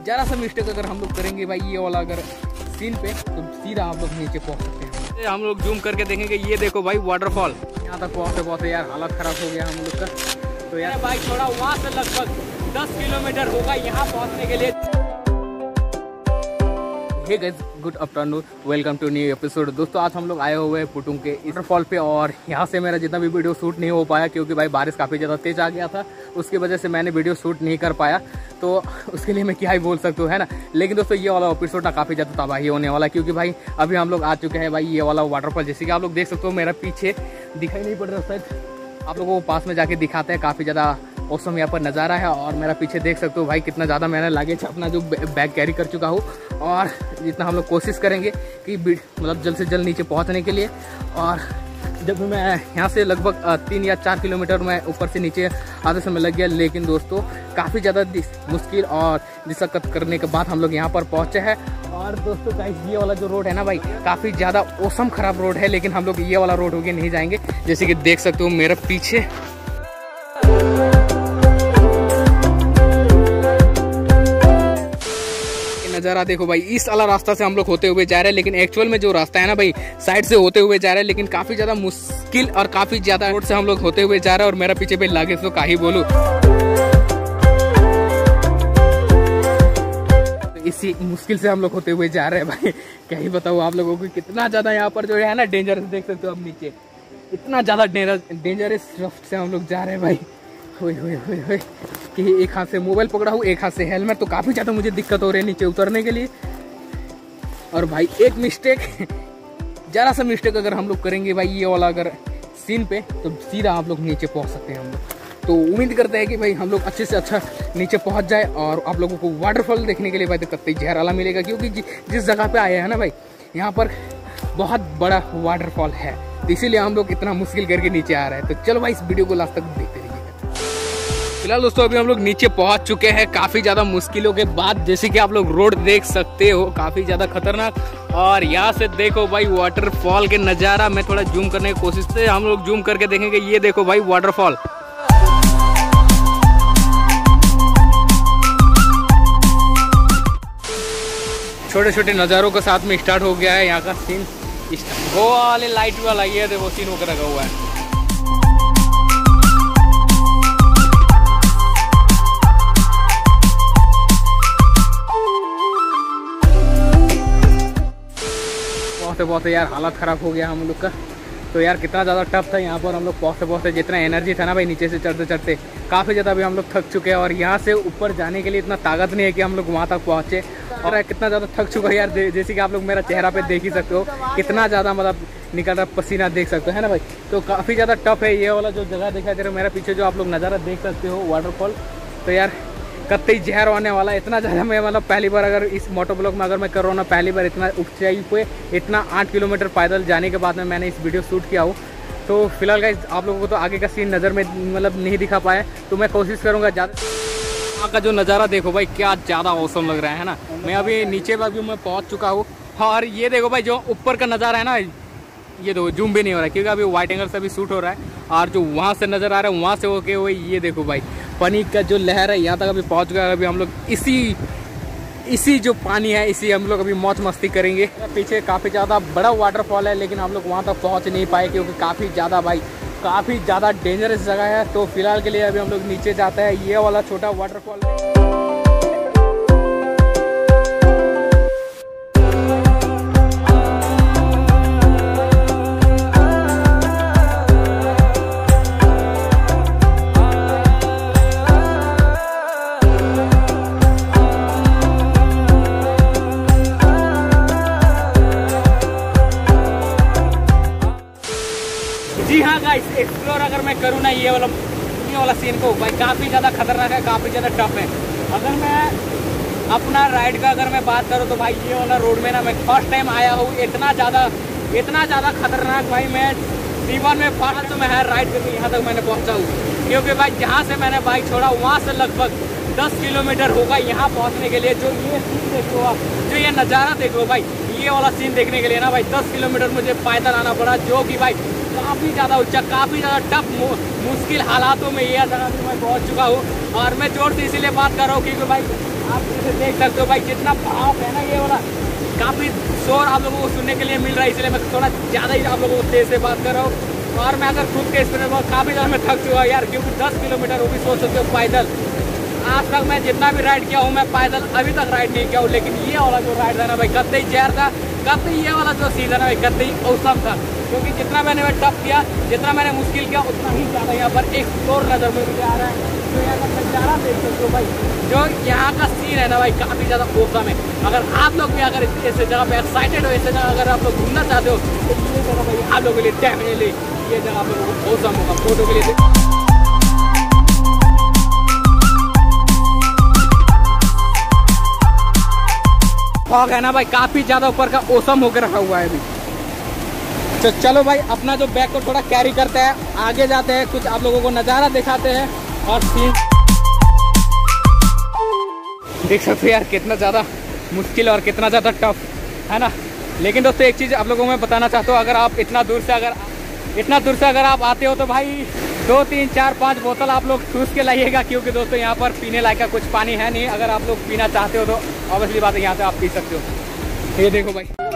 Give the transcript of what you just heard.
जरा सा मिस्टेक अगर हम लोग करेंगे भाई ये वाला अगर सीन पे, तो सीधा हम लोग नीचे पहुंच सकते हैं। हम लोग जूम करके देखेंगे, ये देखो भाई वाटरफॉल। यहाँ तक पहुँचते पहुँचते यार हालत खराब हो गया हम लोग का। तो यार बाइक थोड़ा वहाँ से लगभग 10 किलोमीटर होगा यहाँ पहुँचने के लिए। Hey guys, good afternoon, welcome to new episode. दोस्तों आज हम लोग आए हुए हैं पुटुंग के वाटरफॉल पे, और यहाँ से मेरा जितना भी वीडियो शूट नहीं हो पाया क्योंकि भाई बारिश काफ़ी ज़्यादा तेज आ गया था, उसकी वजह से मैंने वीडियो शूट नहीं कर पाया। तो उसके लिए मैं क्या ही बोल सकता हूँ, है ना। लेकिन दोस्तों ये वाला एपिसोड ना काफ़ी ज़्यादा तबाही होने वाला, क्योंकि भाई अभी हम लोग आ चुके हैं भाई ये वाला वाटरफॉल। जैसे कि आप लोग देख सकते हो, मेरा पीछे दिखाई नहीं पड़ रहा, शायद आप लोगों को पास में जाके दिखाते हैं। काफ़ी ज़्यादा औसम यहाँ पर नज़ारा है, और मेरा पीछे देख सकते हो भाई कितना ज़्यादा मैंने लगेज अपना जो बैग कैरी कर चुका हूँ। और जितना हम लोग कोशिश करेंगे कि मतलब जल्द से जल्द नीचे पहुँचने के लिए। और जब मैं यहाँ से लगभग 3 या 4 किलोमीटर में ऊपर से नीचे आधे समय लग गया, लेकिन दोस्तों काफ़ी ज़्यादा मुश्किल और दिक्कत करने के बाद हम लोग यहाँ पर पहुँचे हैं। और दोस्तों गाइस ये वाला जो रोड है ना भाई, काफ़ी ज़्यादा औसम ख़राब रोड है, लेकिन हम लोग ये वाला रोड होके नहीं जाएंगे। जैसे कि देख सकते हो मेरे पीछे नज़ारा देखो भाई। इस वाला रास्ता से हम लोग होते हुए जा रहे हैं, लेकिन एक्चुअल में जो रास्ता है ना भाई, साइड से होते हुए जा रहे हैं, लेकिन काफ़ी ज़्यादा मुश्किल और काफ़ी ज़्यादा रोड से हम लोग होते हुए जा रहे हैं। और मेरा पीछे भाई लागे तो का ही बोलूँ, इसी मुश्किल से हम लोग होते हुए जा रहे हैं भाई। क्या ही बताऊँ आप लोगों को, कितना ज़्यादा यहाँ पर जो है ना डेंजरस, देख सकते हो आप नीचे इतना ज़्यादा डेंजरस रफ्त से हम लोग जा रहे हैं भाई। हुई कि एक हाथ से मोबाइल पकड़ा हूँ, एक हाथ से हेलमेट, तो काफ़ी ज़्यादा मुझे दिक्कत हो रही है नीचे उतरने के लिए। और भाई एक मिस्टेक, ज़रा सा मिस्टेक अगर हम लोग करेंगे भाई ये वाला अगर सीन पे, तो सीधा आप लोग नीचे पहुँच सकते हैं हम लोग। तो उम्मीद करते हैं कि भाई हम लोग अच्छे से अच्छा नीचे पहुँच जाए, और आप लोगों को वाटरफॉल देखने के लिए भाई तो कतई जहराला मिलेगा, क्योंकि जिस जगह पे आए हैं ना भाई, यहाँ पर बहुत बड़ा वाटरफॉल है, तो इसीलिए हम लोग इतना मुश्किल करके नीचे आ रहे हैं। तो चलो भाई इस वीडियो को लास्ट तक देखते रहिए। फिलहाल दोस्तों अभी हम लोग नीचे पहुंच चुके हैं काफ़ी ज़्यादा मुश्किलों के बाद। जैसे कि आप लोग रोड देख सकते हो, काफ़ी ज़्यादा खतरनाक। और यहाँ से देखो भाई वाटरफॉल के नज़ारा, मैं थोड़ा जूम करने की कोशिश से हम लोग जूम करके देखेंगे। ये देखो भाई वाटरफॉल, छोटे छोटे नज़ारों के साथ में स्टार्ट हो गया है यहाँ का सीन। वो वाले लाइट वाला ये देखो सीन होकर रखा हुआ है। बहुत यार हालत ख़राब हो गया हम लोग का। तो यार कितना ज़्यादा टफ था यहाँ पर हम लोग पहुँचते जितना एनर्जी था ना भाई, नीचे से चढ़ते चढ़ते काफ़ी ज़्यादा अभी हम लोग थक चुके हैं। और यहाँ से ऊपर जाने के लिए इतना ताकत नहीं है कि हम लोग वहाँ तक पहुँचे। और कितना ज़्यादा थक चुका है यार, जैसे कि आप लोग मेरा चेहरा पे देख ही सकते हो कितना ज़्यादा मतलब निकल रहा पसीना, देख सकते हो, है ना भाई। तो काफ़ी ज़्यादा टफ है ये वाला जो जगह दिखाई दे रहा है मेरा पीछे, जो आप लोग नज़ारा देख सकते हो वाटरफॉल। तो यार कतई जहर होने वाला, इतना ज़्यादा मैं मतलब पहली बार अगर इस मोटो ब्लॉग में अगर मैं कर रहा हूँ ना, पहली बार इतना ऊंचाई पे इतना 8 किलोमीटर पैदल जाने के बाद में मैंने इस वीडियो शूट किया हूँ। तो फिलहाल गाइस आप लोगों को तो आगे का सीन नज़र में मतलब नहीं दिखा पाया, तो मैं कोशिश करूँगा ज़्यादा। वहाँ का जो नज़ारा देखो भाई, क्या ज़्यादा औसम लग रहा है ना। मैं अभी नीचे भी मैं पहुँच चुका हूँ, और ये देखो भाई जो ऊपर का नज़ारा है ना, ये देखो जूम भी नहीं हो रहा है क्योंकि अभी वाइट एंगल से भी शूट हो रहा है। और जो वहाँ से नज़र आ रहा है, वहाँ से होके हुए ये देखो भाई पानी का जो लहर है, यहाँ तक अभी पहुँच गया। अभी हम लोग इसी जो पानी है, इसी हम लोग अभी मौज मस्ती करेंगे। पीछे काफ़ी ज़्यादा बड़ा वाटरफॉल है, लेकिन हम लोग वहाँ तक पहुँच नहीं पाए क्योंकि काफ़ी ज़्यादा डेंजरस जगह है। तो फिलहाल के लिए अभी हम लोग नीचे जाते हैं, ये वाला छोटा वाटरफॉल है। जी हाँ गाइस, एक्सप्लोर अगर मैं करूँ ना ये वाला सीन को भाई, काफ़ी ज़्यादा खतरनाक है, काफ़ी ज़्यादा टफ है। अगर मैं अपना राइड का अगर मैं बात करूँ तो भाई ये वाला रोड में ना मैं फर्स्ट टाइम आया हूँ। इतना ज़्यादा खतरनाक भाई, मैं जीवन में फर्स्ट तो मैं है राइड करके यहाँ तक मैंने पहुँचा हूँ। क्योंकि भाई जहाँ से मैंने बाइक छोड़ा वहाँ से लगभग 10 किलोमीटर होगा यहाँ पहुँचने के लिए। जो ये सीन देखो आप, जो ये नज़ारा देखो भाई, ये वाला सीन देखने के लिए ना भाई 10 किलोमीटर मुझे पैदल आना पड़ा, जो कि भाई काफ़ी ज़्यादा ऊंचा, काफ़ी ज़्यादा टफ मुश्किल हालातों में यह जगह भी मैं पहुँच चुका हूँ। और मैं जोर से इसीलिए बात कर रहा हूँ क्योंकि भाई आप इसे देख सकते हो भाई, जितना भाव है ना ये वाला, काफ़ी शोर आप लोगों को सुनने के लिए मिल रहा है, इसलिए मैं थोड़ा ज़्यादा ही आप लोगों को तेज़ से बात कर रहा हूँ। और मैं अगर खुद के एक्सपीरियंस में काफ़ी ज़्यादा मैं थक चुका हूँ यार, क्योंकि 10 किलोमीटर वो भी सोच सकते हो पैदल। आज तक मैं जितना भी राइड किया हूँ मैं पैदल अभी तक राइड नहीं किया हूँ, लेकिन ये वाला जो राइड था ना भाई कतई जहर था, कतई ये वाला जो सीजन है भाई कतई औसम था। क्योंकि जितना मैंने टफ किया, जितना मैंने मुश्किल किया, उतना ही ज़्यादा यहाँ पर एक और नज़र में मुझे आ रहा है। जो यहाँ का नज़ारा देख सकते हो भाई, जो यहाँ का सीन है ना भाई काफ़ी ज़्यादा औसम है। अगर आप लोग भी अगर ऐसे जगह पे एक्साइटेड हो, ऐसे जगह अगर आप लोग घूमना चाहते हो तो ये जगह भाई आप लोगों के लिए डेफिनेटली ये जगह आप लोगों को औसम होगा फोटो के लिए। फॉग है ना भाई काफ़ी ज़्यादा ऊपर का औसम होकर रखा हुआ है अभी। तो चलो भाई अपना जो बैग को थोड़ा कैरी करते हैं, आगे जाते हैं, कुछ आप लोगों को नज़ारा दिखाते हैं। और सीन देख सकते हो यार कितना ज़्यादा मुश्किल और कितना ज़्यादा टफ है ना। लेकिन दोस्तों एक चीज़ आप लोगों को मैं बताना चाहता हूँ, अगर आप इतना दूर से अगर आप आते हो तो भाई 2, 3, 4, 5 बोतल आप लोग ठूस के लाइएगा, क्योंकि दोस्तों यहाँ पर पीने लायक का कुछ पानी है नहीं। अगर आप लोग पीना चाहते हो तो ऑब्वियसली बात है यहाँ से आप पी सकते हो। ये देखो भाई